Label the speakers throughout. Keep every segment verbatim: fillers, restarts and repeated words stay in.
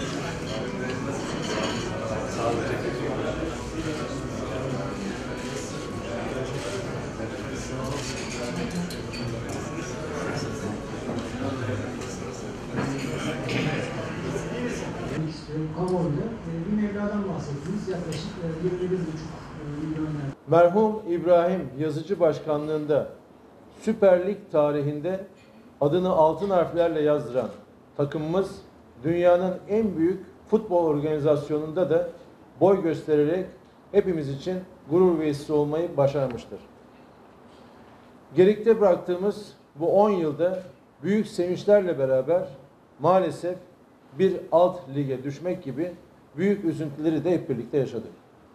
Speaker 1: Kamuoyunda bir mevladan bahsettiniz. Yaklaşık yirmi bir buçuk milyon lira.
Speaker 2: Merhum İbrahim Yazıcı Başkanlığında Süper Lig tarihinde adını altın harflerle yazdıran takımımız dünyanın en büyük futbol organizasyonunda da boy göstererek hepimiz için gurur vesilesi olmayı başarmıştır. Gerikte bıraktığımız bu on yılda büyük sevinçlerle beraber maalesef bir alt lige düşmek gibi büyük üzüntüleri de hep birlikte yaşadık.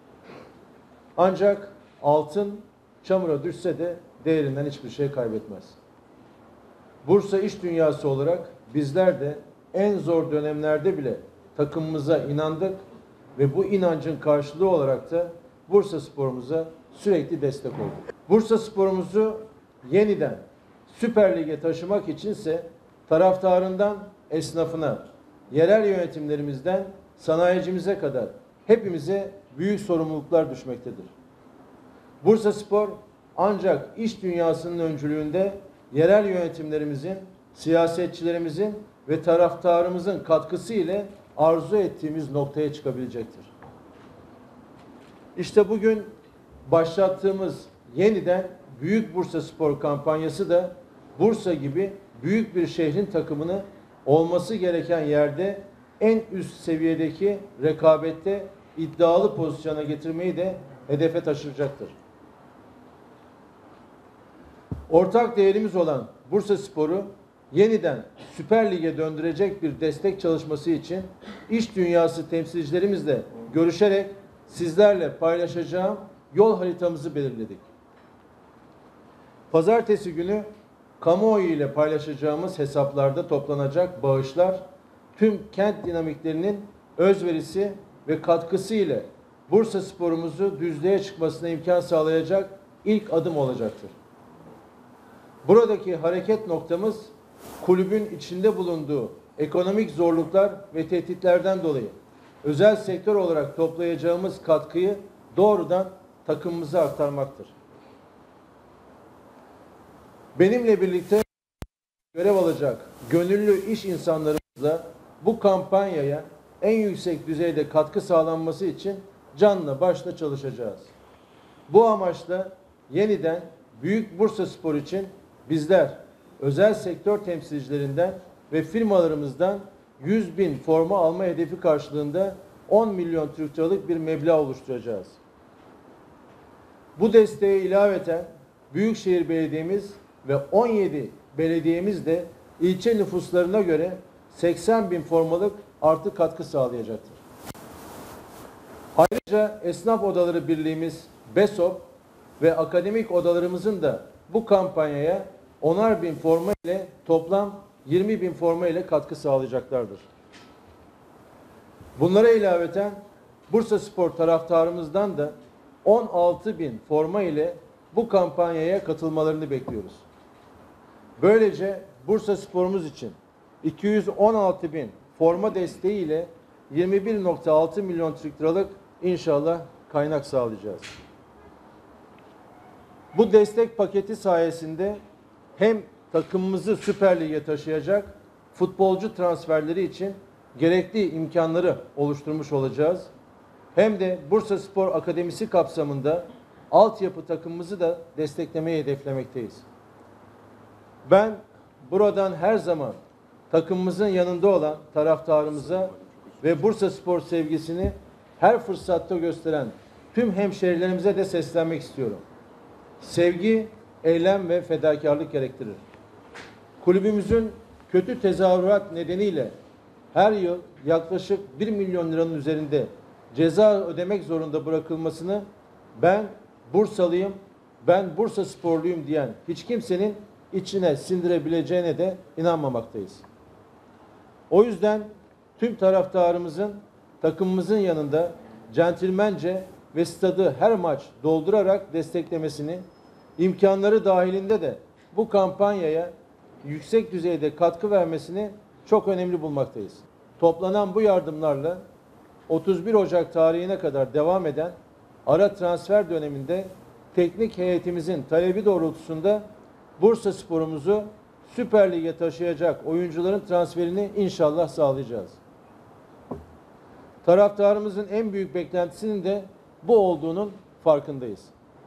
Speaker 2: Ancak altın çamura düşse de değerinden hiçbir şey kaybetmez. Bursa iş dünyası olarak bizler de en zor dönemlerde bile takımımıza inandık ve bu inancın karşılığı olarak da Bursaspor'umuza sürekli destek olduk. Bursaspor'umuzu yeniden Süper Lig'e taşımak içinse taraftarından esnafına, yerel yönetimlerimizden sanayicimize kadar hepimize büyük sorumluluklar düşmektedir. Bursaspor ancak iş dünyasının öncülüğünde yerel yönetimlerimizin, siyasetçilerimizin ve taraftarımızın katkısı ile arzu ettiğimiz noktaya çıkabilecektir. İşte bugün başlattığımız yeniden Büyük Bursaspor kampanyası da Bursa gibi büyük bir şehrin takımını olması gereken yerde en üst seviyedeki rekabette iddialı pozisyona getirmeyi de hedefe taşıyacaktır. Ortak değerimiz olan Bursaspor'u yeniden Süper Lig'e döndürecek bir destek çalışması için iş dünyası temsilcilerimizle görüşerek sizlerle paylaşacağım yol haritamızı belirledik. Pazartesi günü kamuoyu ile paylaşacağımız hesaplarda toplanacak bağışlar tüm kent dinamiklerinin özverisi ve katkısı ile Bursaspor'umuzu düzlüğe çıkmasına imkan sağlayacak ilk adım olacaktır. Buradaki hareket noktamız kulübün içinde bulunduğu ekonomik zorluklar ve tehditlerden dolayı özel sektör olarak toplayacağımız katkıyı doğrudan takımımıza aktarmaktır. Benimle birlikte görev alacak gönüllü iş insanlarımızla bu kampanyaya en yüksek düzeyde katkı sağlanması için canla başla çalışacağız. Bu amaçla yeniden Büyük Bursaspor için bizler özel sektör temsilcilerinden ve firmalarımızdan yüz bin forma alma hedefi karşılığında on milyon Türk liralık bir meblağ oluşturacağız. Bu desteğe ilaveten Büyükşehir Belediye'miz ve on yedi belediyemiz de ilçe nüfuslarına göre seksen bin formalık artı katkı sağlayacaktır. Ayrıca Esnaf Odaları Birliğimiz BESOP ve akademik odalarımızın da bu kampanyaya onar bin forma ile toplam yirmi bin forma ile katkı sağlayacaklardır. Bunlara ilaveten Bursaspor taraftarımızdan da on altı bin forma ile bu kampanyaya katılmalarını bekliyoruz. Böylece Bursaspor'umuz için iki yüz on altı bin forma desteği ile yirmi bir nokta altı milyon Türk liralık inşallah kaynak sağlayacağız. Bu destek paketi sayesinde hem takımımızı Süper Lig'e taşıyacak futbolcu transferleri için gerekli imkanları oluşturmuş olacağız. Hem de Bursaspor Akademisi kapsamında altyapı takımımızı da desteklemeyi hedeflemekteyiz. Ben buradan her zaman takımımızın yanında olan taraftarımıza ve Bursaspor sevgisini her fırsatta gösteren tüm hemşehrilerimize de seslenmek istiyorum. Sevgi, eylem ve fedakarlık gerektirir. Kulübümüzün kötü tezahürat nedeniyle her yıl yaklaşık bir milyon liranın üzerinde ceza ödemek zorunda bırakılmasını ben Bursalıyım, ben Bursasporluyum diyen hiç kimsenin içine sindirebileceğine de inanmamaktayız. O yüzden tüm taraftarımızın takımımızın yanında centilmence ve stadı her maç doldurarak desteklemesini, imkanları dahilinde de bu kampanyaya yüksek düzeyde katkı vermesini çok önemli bulmaktayız. Toplanan bu yardımlarla otuz bir Ocak tarihine kadar devam eden ara transfer döneminde teknik heyetimizin talebi doğrultusunda Bursaspor'umuzu Süper Lig'e taşıyacak oyuncuların transferini inşallah sağlayacağız. Taraftarımızın en büyük beklentisinin de bu olduğunun farkındayız.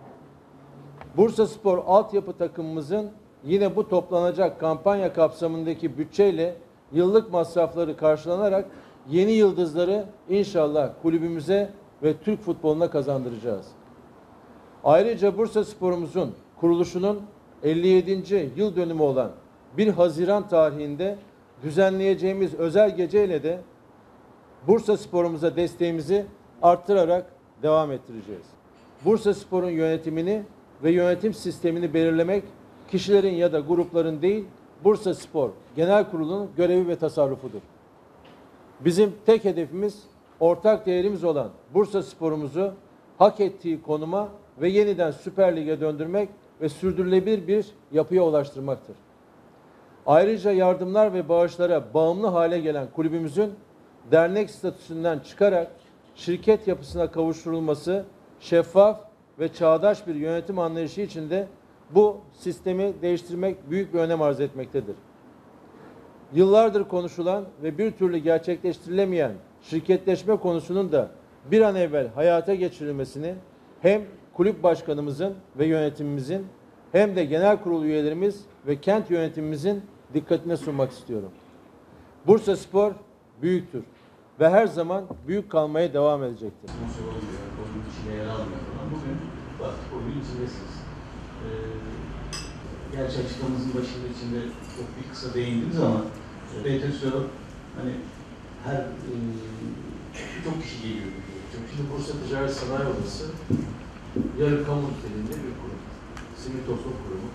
Speaker 2: Bursaspor altyapı takımımızın yine bu toplanacak kampanya kapsamındaki bütçeyle yıllık masrafları karşılanarak yeni yıldızları inşallah kulübümüze ve Türk futboluna kazandıracağız. Ayrıca Bursaspor'umuzun kuruluşunun elli yedinci yıl dönümü olan bir Haziran tarihinde düzenleyeceğimiz özel geceyle de Bursaspor'umuza desteğimizi arttırarak devam ettireceğiz. Bursaspor'un yönetimini ve yönetim sistemini belirlemek kişilerin ya da grupların değil, Bursaspor Genel Kurulu'nun görevi ve tasarrufudur. Bizim tek hedefimiz, ortak değerimiz olan Bursaspor'umuzu hak ettiği konuma ve yeniden Süper Lig'e döndürmek ve sürdürülebilir bir yapıya ulaştırmaktır. Ayrıca yardımlar ve bağışlara bağımlı hale gelen kulübümüzün dernek statüsünden çıkarak şirket yapısına kavuşturulması şeffaf ve çağdaş bir yönetim anlayışı içinde bu sistemi değiştirmek büyük bir önem arz etmektedir. Yıllardır konuşulan ve bir türlü gerçekleştirilemeyen şirketleşme konusunun da bir an evvel hayata geçirilmesini hem kulüp başkanımızın ve yönetimimizin hem de genel kurul üyelerimiz ve kent yönetimimizin dikkatine sunmak istiyorum. Bursaspor büyüktür ve her zaman büyük kalmaya devam edecektir.
Speaker 3: Sponsor olmuyor, onun içine yer almıyor falan. Bugün baktık oyunun içindesiniz. Ee, gerçi açıklamanızın başında içinde çok bir kısa değindiniz ama B T S O hani her e, çok kişi geliyor.
Speaker 4: Çok şimdi Bursa Ticaret Sanayi Odası yarı kamu niteliğinde bir kurum. Sivil toplum kurumu.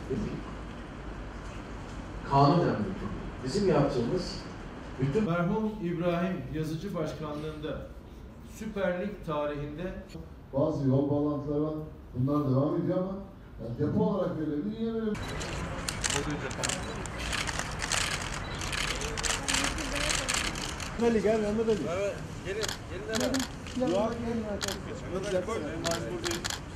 Speaker 4: Kanun önemli bir kurum. Bizim yaptığımız bütün
Speaker 2: Merhum İbrahim Yazıcı Başkanlığında Süper Lig tarihinde
Speaker 5: bazı yol bağlantıları var. Bunlar devam ediyor ama yani depo olarak verilebilir, niye verebilir?
Speaker 2: Mehmet Ali gel, Mehmet Ali.
Speaker 6: Gelin, gelin hemen.
Speaker 2: Yok, gelin arkadaşlar.
Speaker 6: Mehmet Ali koy.